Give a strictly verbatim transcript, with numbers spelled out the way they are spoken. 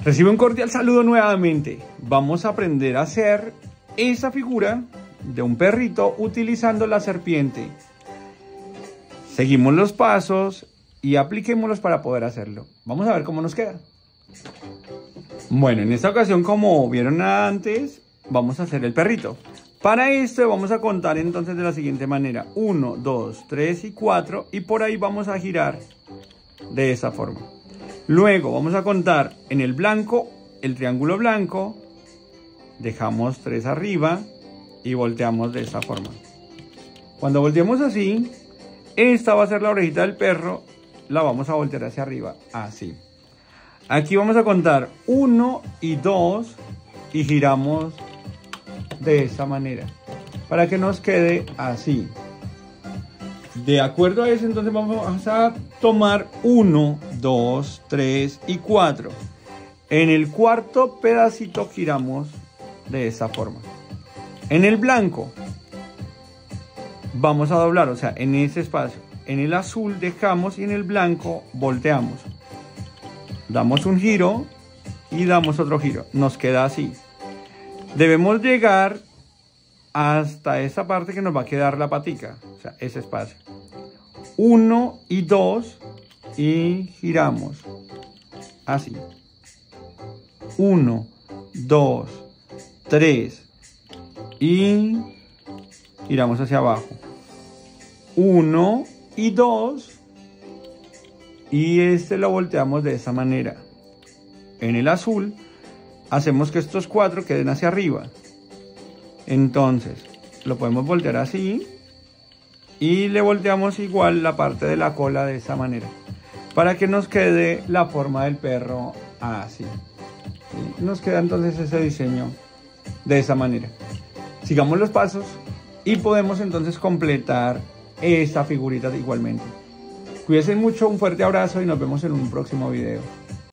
Recibe un cordial saludo nuevamente. Vamos a aprender a hacer esa figura de un perrito utilizando la serpiente. Seguimos los pasos y apliquémoslos para poder hacerlo. Vamos a ver cómo nos queda. Bueno, en esta ocasión, como vieron antes, vamos a hacer el perrito. Para esto vamos a contar entonces de la siguiente manera. uno, dos, tres y cuatro. Y por ahí vamos a girar de esa forma. Luego vamos a contar en el blanco, el triángulo blanco. Dejamos tres arriba y volteamos de esta forma. Cuando volteemos así, esta va a ser la orejita del perro. La vamos a voltear hacia arriba, así. Aquí vamos a contar uno y dos y giramos de esta manera para que nos quede así. De acuerdo a eso, entonces vamos a tomar uno, dos, tres y cuatro. En el cuarto pedacito giramos de esta forma. En el blanco vamos a doblar, o sea, en ese espacio. En el azul dejamos y en el blanco volteamos. Damos un giro y damos otro giro. Nos queda así. Debemos llegar hasta esa parte que nos va a quedar la patica, o sea, ese espacio. Uno y dos y giramos así. Uno, dos, tres y giramos hacia abajo. Uno y dos y este lo volteamos de esa manera. En el azul hacemos que estos cuatro queden hacia arriba. Entonces lo podemos voltear así y le volteamos igual la parte de la cola de esa manera para que nos quede la forma del perro así. ¿Sí? Nos queda entonces ese diseño de esa manera. Sigamos los pasos y podemos entonces completar esta figurita igualmente. Cuídense mucho, un fuerte abrazo y nos vemos en un próximo video.